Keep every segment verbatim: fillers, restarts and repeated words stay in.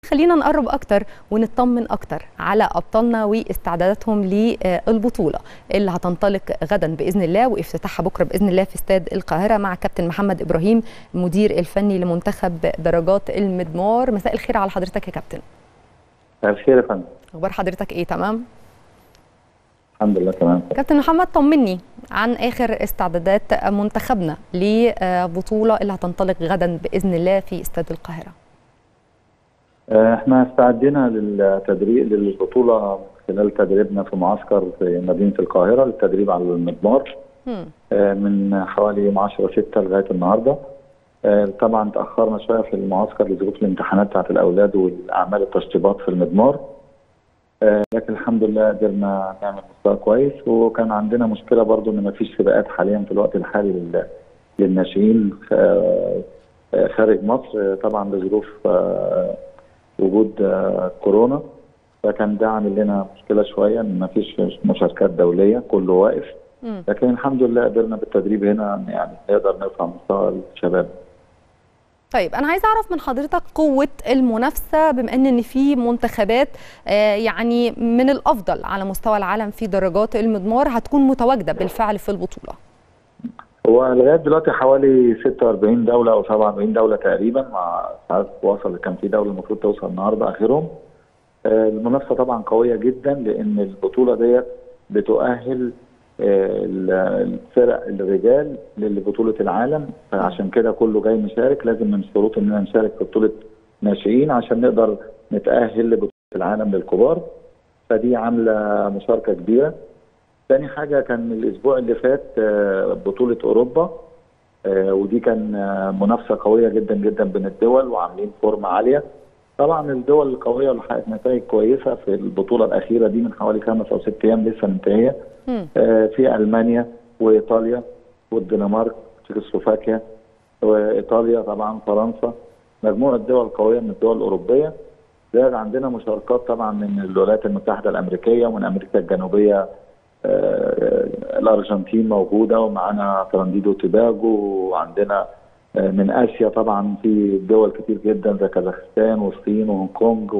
خلينا نقرب اكتر ونطمن اكتر على ابطالنا واستعداداتهم للبطوله اللي هتنطلق غدا باذن الله وافتتاحها بكره باذن الله في استاد القاهره مع كابتن محمد ابراهيم المدير الفني لمنتخب درجات المضمار. مساء الخير على حضرتك يا كابتن. مساء الخير يا فندم. اخبار حضرتك ايه؟ تمام الحمد لله تمام. كابتن محمد طمني عن اخر استعدادات منتخبنا لبطوله اللي هتنطلق غدا باذن الله في استاد القاهره. احنا استعدينا للتدريب للبطوله خلال تدريبنا في معسكر في مدينه القاهره للتدريب على المضمار من حوالي يوم عشرة ستة لغايه النهارده. طبعا تاخرنا شويه في المعسكر لظروف الامتحانات بتاعت الاولاد والاعمال التشطيبات في المضمار، لكن الحمد لله قدرنا نعمل مستوى كويس. وكان عندنا مشكله برضو ان ما فيش سباقات حاليا في الوقت الحالي للناشئين خارج مصر، طبعا لظروف وجود كورونا، فكان ده عامل لنا مشكله شويه ان ما فيش مشاركات دوليه، كله واقف. لكن الحمد لله قدرنا بالتدريب هنا يعني نقدر نرفع مستوى الشباب. طيب انا عايزه اعرف من حضرتك قوه المنافسه، بما ان ان في منتخبات يعني من الافضل على مستوى العالم في درجات المضمار هتكون متواجده بالفعل في البطوله. هو لغايه دلوقتي حوالي ستة وأربعين دوله او سبعة وأربعين دوله تقريبا، مع ساعات وصل كان في دوله المفروض توصل النهارده اخرهم. المنافسه طبعا قويه جدا لان البطوله ديت بتؤهل الفرق الرجال لبطوله العالم، فعشان كده كله جاي مشارك. لازم من الشروط اننا نشارك في بطوله ناشئين عشان نقدر نتاهل لبطوله العالم للكبار، فدي عامله مشاركه كبيره. ثاني حاجه كان الاسبوع اللي فات بطوله اوروبا، ودي كان منافسه قويه جدا جدا بين الدول وعاملين فورمه عاليه. طبعا الدول القويه اللي حققت نتائج كويسه في البطوله الاخيره دي من حوالي خمس او ست ايام لسه منتهيه، في المانيا وايطاليا والدنمارك وتشيكوسلوفاكيا وايطاليا طبعا فرنسا، مجموعه دول قويه من الدول الاوروبيه. زائد عندنا مشاركات طبعا من الولايات المتحده الامريكيه ومن امريكا الجنوبيه، الارجنتين موجوده ومعانا ترانديدو وتوباجو، وعندنا من اسيا طبعا في دول كتير جدا زي كازاخستان والصين وهونج كونج،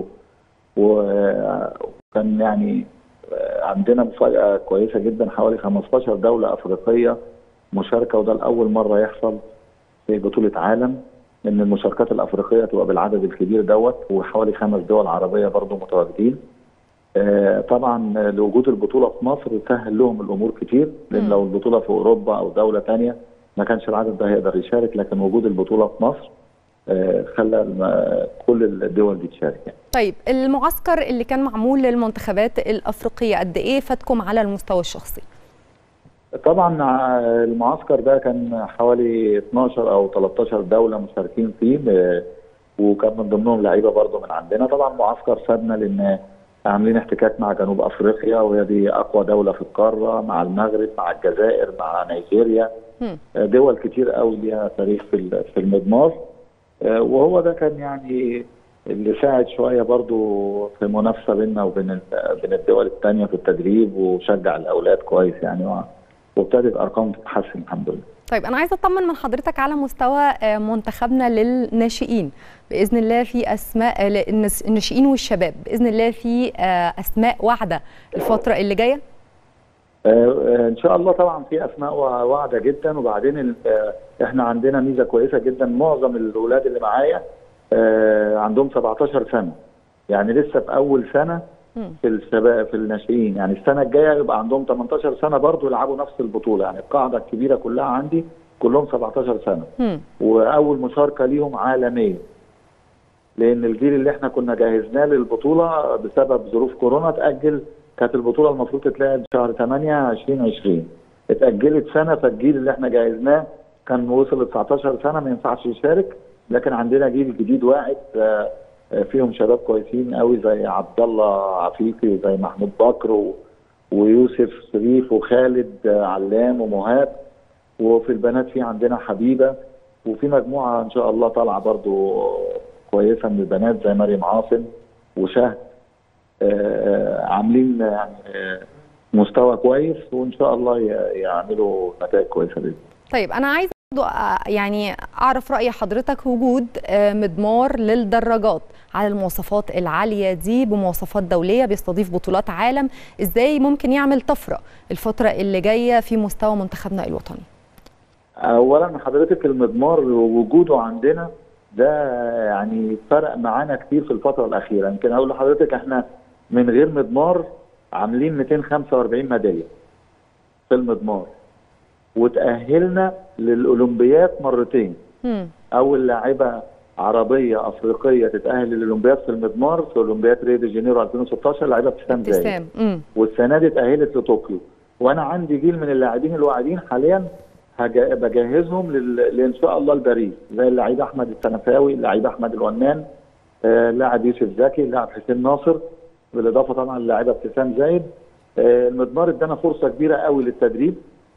وكان يعني عندنا مفاجاه كويسه جدا حوالي خمستاشر دوله افريقيه مشاركه، وده لاول مره يحصل في بطوله عالم ان المشاركات الافريقيه تبقى بالعدد الكبير دوت، وحوالي خمس دول عربيه برضو متواجدين. طبعا لوجود البطوله في مصر سهل لهم الامور كتير، لان لو البطوله في اوروبا او دوله ثانيه ما كانش العدد ده هيقدر يشارك، لكن وجود البطوله في مصر خلى كل الدول دي تشارك يعني. طيب المعسكر اللي كان معمول للمنتخبات الافريقيه قد ايه فاتكم على المستوى الشخصي؟ طبعا المعسكر ده كان حوالي اتناشر او تلتاشر دوله مشاركين فيه، وكان من ضمنهم لعيبه برضه من عندنا. طبعا معسكر فادنا لان عاملين احتكاك مع جنوب افريقيا، وهي دي اقوى دوله في القاره، مع المغرب مع الجزائر مع نيجيريا، دول كتير قوي ليها تاريخ في في المضمار. وهو ده كان يعني اللي ساعد شويه برضو في منافسه بيننا وبين بين الدول الثانيه في التدريب، وشجع الاولاد كويس يعني، وابتدت ارقام تتحسن الحمد لله. طيب انا عايزه اطمن من حضرتك على مستوى منتخبنا للناشئين باذن الله، في اسماء الناشئين والشباب باذن الله في اسماء واعده الفتره اللي جايه؟ ان شاء الله طبعا في اسماء واعده جدا. وبعدين احنا عندنا ميزه كويسه جدا، معظم الاولاد اللي معايا عندهم سبعتاشر سنه، يعني لسه في اول سنه في الشباب في الناشئين. يعني السنه الجايه يبقى عندهم تمنتاشر سنه برضه يلعبوا نفس البطوله، يعني القاعده الكبيره كلها عندي كلهم سبعتاشر سنه، واول مشاركه ليهم عالميه، لان الجيل اللي احنا كنا جهزناه للبطوله بسبب ظروف كورونا اتاجل. كانت البطوله المفروض تتلعب شهر تمانية ألفين وعشرين، اتاجلت سنه، فالجيل اللي احنا جهزناه كان وصل ل تسعتاشر سنه ما ينفعش يشارك. لكن عندنا جيل جديد واعد فيهم شباب كويسين قوي زي عبد الله عفيفي وزي محمود بكر ويوسف شريف وخالد علام ومهاب. وفي البنات في عندنا حبيبه، وفي مجموعه ان شاء الله طالعه برضو كويسه من البنات زي مريم عاصم وشهد، عاملين يعني مستوى كويس، وان شاء الله يعملوا نتائج كويسه. طيب انا عايز يعني اعرف راي حضرتك وجود مضمار للدراجات على المواصفات العاليه دي بمواصفات دوليه بيستضيف بطولات عالم، ازاي ممكن يعمل طفره الفتره اللي جايه في مستوى منتخبنا الوطني؟ اولا حضرتك المضمار وجوده عندنا ده يعني فرق معانا كتير في الفتره الاخيره. يمكن اقول لحضرتك احنا من غير مضمار عاملين مئتين وخمسة وأربعين ميداليه في المضمار، وتأهلنا للأولمبياد مرتين. مم. أول لاعبة عربية أفريقية تتأهل للأولمبياد في المضمار في أولمبياد ريو دي جانيرو ألفين وستاشر لاعبة ابتسام زايد، والسنة دي اتأهلت لطوكيو. وأنا عندي جيل من اللاعبين الواعدين حاليا بجهزهم لإن شاء الله لباريس، زي اللاعب أحمد السنفاوي، اللاعب أحمد الونان، اللاعب يوسف زكي، اللاعب حسين ناصر، بالإضافة طبعا للاعبة ابتسام زايد. المضمار ادانا فرصة كبيرة قوي للتدريب.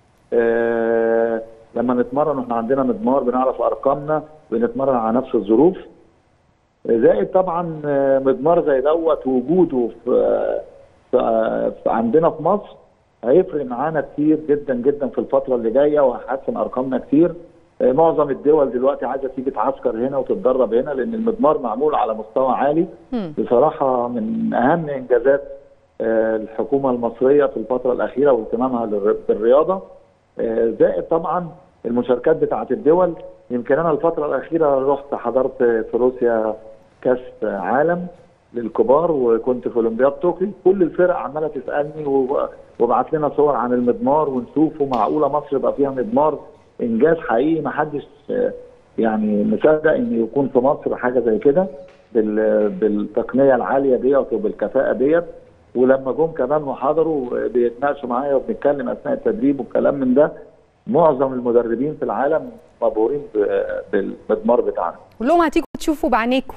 آه لما نتمرن واحنا عندنا مضمار بنعرف ارقامنا، بنتمرن على نفس الظروف. زائد طبعا مضمار زي دوت وجوده في, في, في عندنا في مصر هيفرق معانا كتير جدا جدا في الفتره اللي جايه، وهيحسن ارقامنا كتير. آه معظم الدول دلوقتي عايزه تيجي تعسكر هنا وتتدرب هنا، لان المضمار معمول على مستوى عالي. بصراحه من اهم انجازات آه الحكومه المصريه في الفتره الاخيره واهتمامها بالرياضه. زائد طبعا المشاركات بتاعه الدول. يمكن انا الفتره الاخيره رحت حضرت في روسيا كاس عالم للكبار، وكنت في اولمبياد طوكيو. كل الفرق عماله تسالني وبعت لنا صور عن المضمار ونشوفه، معقوله مصر يبقى فيها مضمار؟ انجاز حقيقي، ما حدش يعني مصدق ان يكون في مصر حاجه زي كده بالتقنيه العاليه ديت وبالكفاءه ديت. ولما جم كمان وحضروا بيتناقشوا معايا وبنتكلم اثناء التدريب والكلام من ده، معظم المدربين في العالم مبهورين بالمضمار بتاعنا. كلهم هتيجوا تشوفوا بعينيكم.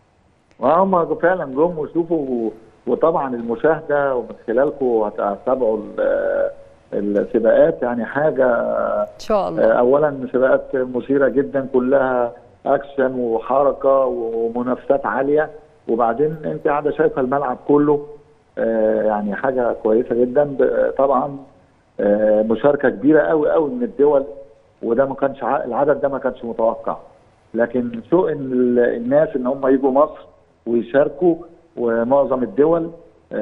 هم فعلا جم وشوفوا، وطبعا المشاهده ومن خلالكم هتتابعوا السباقات، يعني حاجه ان شاء الله. اولا سباقات مثيره جدا، كلها اكشن وحركه ومنافسات عاليه، وبعدين انت قاعده شايفه الملعب كله، يعني حاجه كويسه جدا. طبعا مشاركه كبيره قوي قوي من الدول، وده ما كانش العدد ده ما كانش متوقع، لكن سوء الناس ان هم يجوا مصر ويشاركوا، ومعظم الدول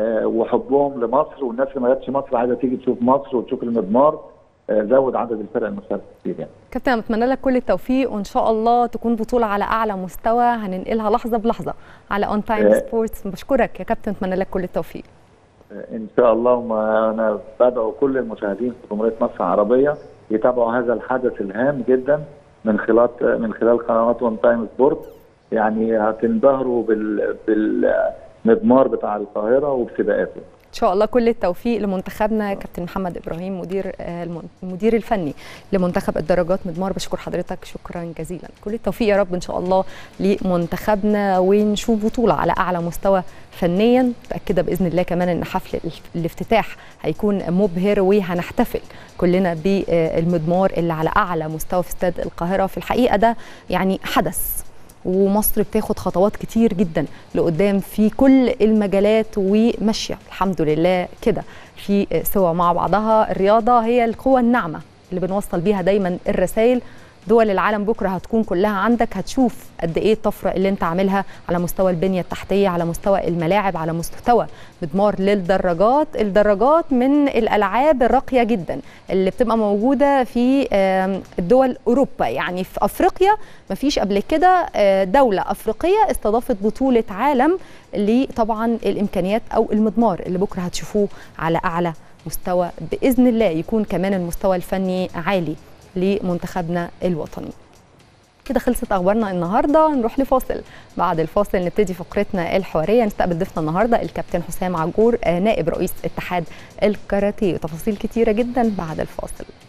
وحبهم لمصر، والناس اللي ما جاتش مصر عايزه تيجي تشوف مصر وتشوف المضمار، زود عدد الفرق المشاركه كتير يعني. كابتن انا بتمنى لك كل التوفيق، وان شاء الله تكون بطوله على اعلى مستوى هننقلها لحظه بلحظه على اون تايم سبورتس. بشكرك يا كابتن، اتمنى لك كل التوفيق. ان شاء الله. انا بدعو كل المشاهدين في جمهوريه مصر العربيه يتابعوا هذا الحدث الهام جدا من خلال من خلال قنوات اون تايم سبورت. يعني هتنبهروا بال بالمضمار بتاع القاهره وبسباقاته. ان شاء الله كل التوفيق لمنتخبنا. كابتن محمد ابراهيم مدير المدير الفني لمنتخب الدراجات مضمار، بشكر حضرتك شكرا جزيلا. كل التوفيق يا رب ان شاء الله لمنتخبنا، ونشوف بطوله على اعلى مستوى فنيا. متاكده باذن الله كمان ان حفل الافتتاح هيكون مبهر، وهنحتفل كلنا بالمضمار اللي على اعلى مستوى في استاد القاهره. في الحقيقه ده يعني حدث، ومصر بتاخد خطوات كتير جدا لقدام في كل المجالات، وماشيه الحمد لله كده في سوا مع بعضها. الرياضه هي القوه الناعمه اللي بنوصل بيها دايما الرسائل. دول العالم بكره هتكون كلها عندك، هتشوف قد ايه الطفره اللي انت عاملها على مستوى البنيه التحتيه، على مستوى الملاعب، على مستوى مضمار للدراجات. الدراجات من الالعاب الراقيه جدا اللي بتبقى موجوده في الدول اوروبا، يعني في افريقيا مفيش قبل كده دوله افريقيه استضافت بطوله عالم لطبعا الامكانيات او المضمار اللي بكره هتشوفوه على اعلى مستوى باذن الله. يكون كمان المستوى الفني عالي لمنتخبنا الوطني. كده خلصت اخبارنا النهارده، نروح لفاصل. بعد الفاصل نبتدي فقرتنا الحواريه، نستقبل ضيفنا النهارده الكابتن حسام عجور نائب رئيس اتحاد الكاراتيه، وتفاصيل كتيره جدا بعد الفاصل.